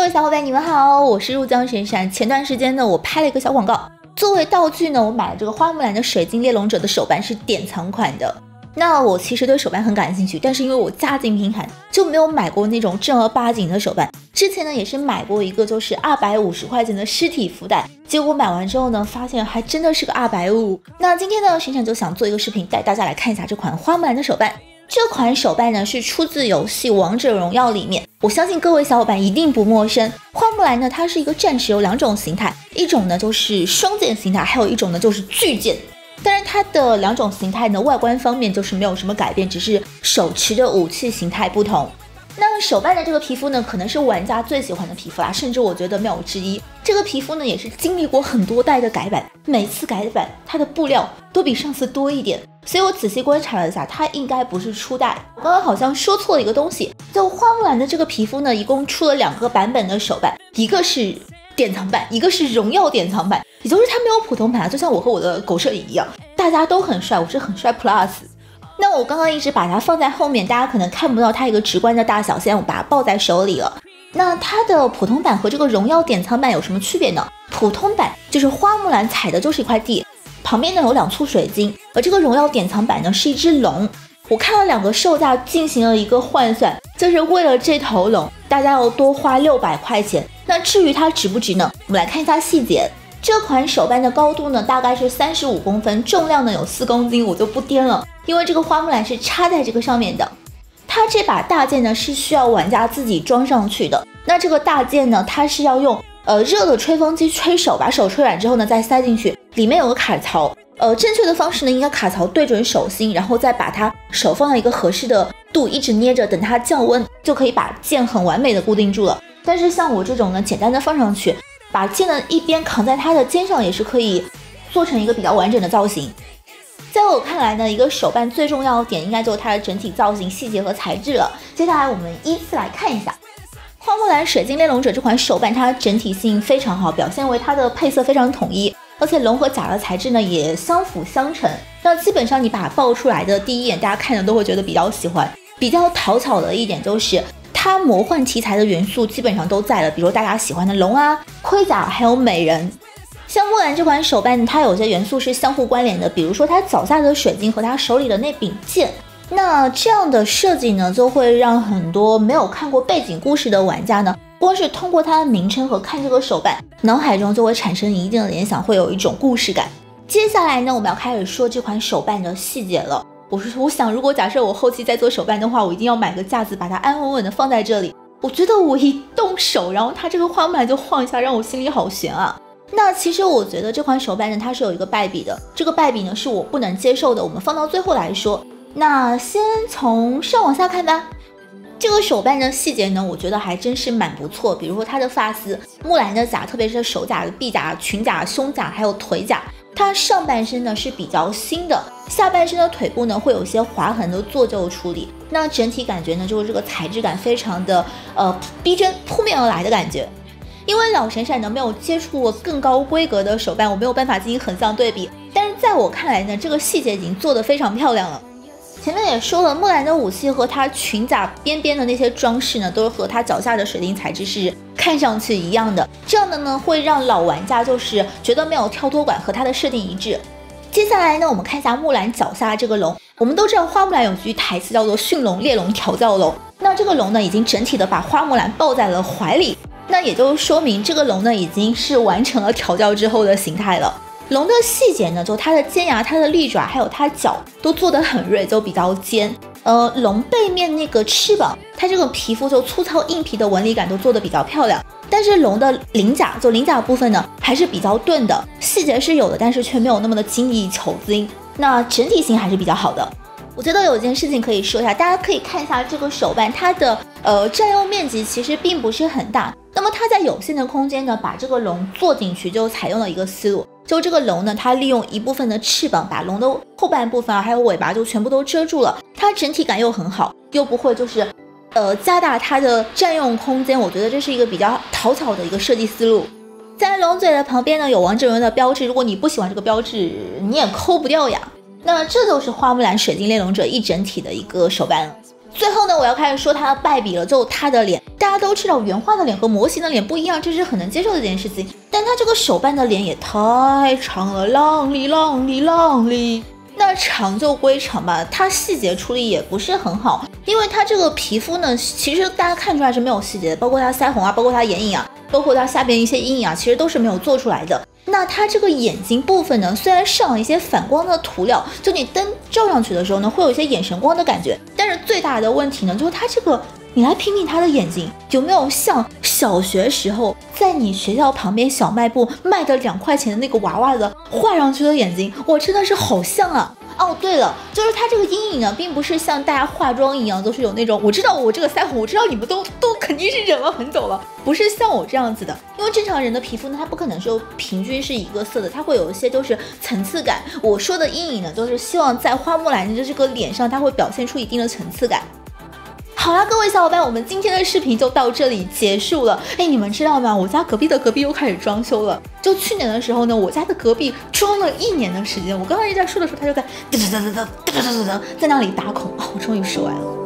位小伙伴，你们好，我是入江神闪。前段时间呢，我拍了一个小广告，作为道具呢，我买了这个花木兰的水晶猎龙者的手办，是典藏款的。那我其实对手办很感兴趣，但是因为我家境贫寒，就没有买过那种正儿八经的手办。之前呢，也是买过一个就是250块钱的尸体福袋，结果买完之后呢，发现还真的是个250。那今天呢，神闪就想做一个视频，带大家来看一下这款花木兰的手办。这款手办呢是出自游戏王者荣耀里面，我相信各位小伙伴一定不陌生。花木兰呢，它是一个战士，有2种形态，一种呢就是双剑形态，还有一种呢就是巨剑。但是它的2种形态呢，外观方面就是没有什么改变，只是手持的武器形态不同。那手办的这个皮肤呢，可能是玩家最喜欢的皮肤啦，甚至我觉得没有之一。这个皮肤呢，也是经历过很多代的改版，每次改版它的布料都比上次多一点，所以我仔细观察了一下，它应该不是初代。我刚刚好像说错了一个东西，就花木兰的这个皮肤呢，一共出了2个版本的手办，一个是典藏版，一个是荣耀典藏版，也就是它没有普通版，就像我和我的狗舍一样，大家都很帅，我是很帅 plus。那我刚刚一直把它放在后面，大家可能看不到它一个直观的大小，现在我把它抱在手里了。那它的普通版和这个荣耀典藏版有什么区别呢？普通版就是花木兰踩的就是一块地，旁边呢有2簇水晶，而这个荣耀典藏版呢是一只龙。我看了2个售价进行了一个换算，就是为了这头龙，大家要多花600块钱。那至于它值不值呢？我们来看一下细节。这款手办的高度呢大概是35公分，重量呢有4公斤，我就不颠了，因为这个花木兰是插在这个上面的。它这把大剑呢是需要玩家自己装上去的。那这个大剑呢，它是要用热的吹风机吹手，把手吹软之后呢再塞进去，里面有个卡槽。正确的方式呢，应该卡槽对准手心，然后再把它手放到一个合适的度，一直捏着，等它降温，就可以把剑很完美的固定住了。但是像我这种呢，简单的放上去，把剑的一边扛在它的肩上，也是可以做成一个比较完整的造型。在我看来呢，一个手办最重要的点应该就是它的整体造型、细节和材质了。接下来我们依次来看一下花木兰水晶猎龙者这款手办，它整体性非常好，表现为它的配色非常统一，而且龙和甲的材质呢也相辅相成。那基本上你把它爆出来的第一眼，大家看着都会觉得比较喜欢。比较讨巧的一点就是它魔幻题材的元素基本上都在了，比如大家喜欢的龙啊、盔甲还有美人。像木兰这款手办，它有些元素是相互关联的，比如说它脚下的水晶和它手里的那柄剑。那这样的设计呢，就会让很多没有看过背景故事的玩家呢，光是通过它的名称和看这个手办，脑海中就会产生一定的联想，会有一种故事感。接下来呢，我们要开始说这款手办的细节了。我想，如果假设我后期在做手办的话，我一定要买个架子，把它安稳稳的放在这里。我觉得我一动手，然后它这个花木兰就晃一下，让我心里好悬啊。那其实我觉得这款手办呢，它是有一个败笔的，这个败笔呢是我不能接受的，我们放到最后来说。那先从上往下看吧。这个手办的细节呢，我觉得还真是蛮不错，比如说它的发丝、木兰的甲，特别是手甲、臂甲、裙甲、胸甲还有腿甲，它上半身呢是比较新的，下半身的腿部呢会有一些划痕的做旧处理。那整体感觉呢，就是这个材质感非常的逼真，扑面而来的感觉。因为老神闪呢没有接触过更高规格的手办，我没有办法进行横向对比，但是在我看来呢，这个细节已经做得非常漂亮了。前面也说了，木兰的武器和她裙甲边边的那些装饰呢，都是和她脚下的水晶材质是看上去一样的，这样的呢会让老玩家就是觉得没有跳脱感，和它的设定一致。接下来呢，我们看一下木兰脚下这个龙。我们都知道花木兰有句台词叫做驯龙、猎龙、调教龙，那这个龙呢已经整体的把花木兰抱在了怀里，那也就说明这个龙呢已经是完成了调教之后的形态了。龙的细节呢，就它的尖牙、它的利爪还有它脚都做得很锐，就比较尖。龙背面那个翅膀，它这个皮肤就粗糙硬皮的纹理感都做得比较漂亮。但是龙的鳞甲，就鳞甲部分呢还是比较钝的，细节是有的，但是却没有那么的精益求精。那整体性还是比较好的。我觉得有一件事情可以说一下，大家可以看一下这个手办，它的占用面积其实并不是很大。那么它在有限的空间呢，把这个龙做进去，就采用了一个思路，就这个龙呢，它利用一部分的翅膀把龙的后半部分还有尾巴就全部都遮住了，它整体感又很好，又不会就是加大它的占用空间。我觉得这是一个比较讨巧的一个设计思路。在龙嘴的旁边呢有王者荣耀的标志，如果你不喜欢这个标志，你也抠不掉呀。那这就是花木兰水晶猎龙者一整体的一个手办了。 最后呢，我要开始说他的败笔了，就他的脸。大家都知道原画的脸和模型的脸不一样，这是很能接受的一件事情。但他这个手办的脸也太长了，浪里浪里浪里。那长就归长吧，它细节处理也不是很好，因为它这个皮肤呢，其实大家看出来是没有细节的，包括它腮红啊，包括它眼影啊，包括它下边一些阴影啊，其实都是没有做出来的。那它这个眼睛部分呢，虽然上了一些反光的涂料，就你灯照上去的时候呢，会有一些眼神光的感觉，但是最大的问题呢，就是它这个，你来评评他的眼睛有没有像小学时候在你学校旁边小卖部卖的2块钱的那个娃娃的画上去的眼睛，我真的是好像啊。哦，对了，就是它这个阴影呢，并不是像大家化妆一样，都是有那种，我知道我这个腮红，我知道你们都肯定是忍了很久了，不是像我这样子的，因为正常人的皮肤呢，它不可能是平均是一个色的，它会有一些就是层次感。我说的阴影呢，就是希望在花木兰的这个脸上，它会表现出一定的层次感。好啦，各位小伙伴，我们今天的视频就到这里结束了。哎，你们知道吗？我家隔壁的隔壁又开始装修了。就去年的时候呢，我家的隔壁装了1年的时间。我刚刚一在说的时候，他就在在那里打孔啊，我终于说完了。